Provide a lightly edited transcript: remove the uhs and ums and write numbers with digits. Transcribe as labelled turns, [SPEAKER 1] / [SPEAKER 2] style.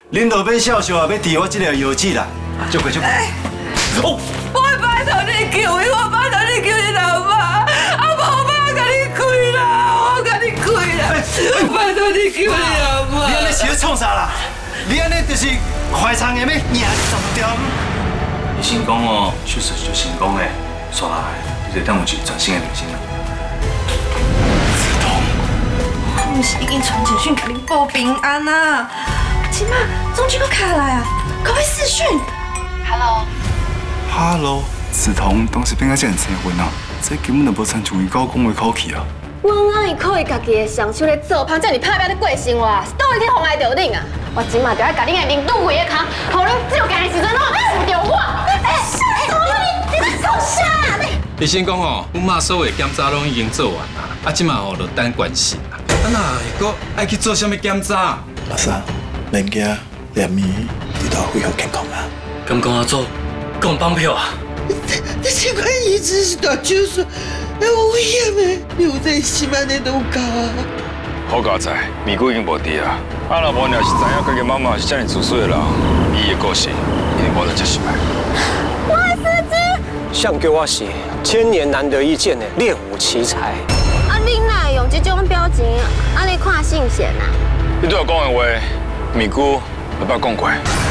[SPEAKER 1] 恁落尾少少啊，要治我这条腰子啦，足过足过。哦，
[SPEAKER 2] 我拜托你救伊，我拜托你救你老妈，啊无我要甲你开啦，我甲你开啦，拜托你救你老妈。
[SPEAKER 1] 你安尼是咧创啥啦？你安尼就是快餐的要赢10点。你成功哦，确实就成功诶，刷来，你就当有一个全新的明星啦。
[SPEAKER 3] 我不是已经传简讯给恁报平安啊？起码中军都卡来啊，可不可以视讯
[SPEAKER 4] ？Hello， 梓潼当时变甲这样结婚啊，这根本就无亲像伊甲我讲的口气啊！
[SPEAKER 5] 我哪会靠伊家己的双手咧做芳，叫你拍拼咧过生活，是倒位去妨碍着恁啊！我今嘛就要甲恁的面堵规个坑，互恁只有干的时阵拢负着我。你在讲啥？
[SPEAKER 6] 医生讲吼，阮妈所有的检查拢已经做完啦，啊，即嘛吼就等关心啦。啊那会阁爱去做啥物检查？
[SPEAKER 7] 阿三，免惊，连咪直到恢复健康啊。
[SPEAKER 8] 咁讲阿祖，讲放票啊？
[SPEAKER 2] 这款移植是大手术，有危险的，你有在心安尼都有教啊。
[SPEAKER 9] 好佳哉，咪姑已经无伫啊。啊，若无要是知影家己妈妈是这么自私的人，伊的故事一定无得接受的。
[SPEAKER 5] 我的司机，
[SPEAKER 8] 像叫我是千年难得一见的练武奇才。
[SPEAKER 5] 啊，你哪用这种表情？啊，你看信贤啊？
[SPEAKER 9] 你对我讲的话，咪姑要捌讲过。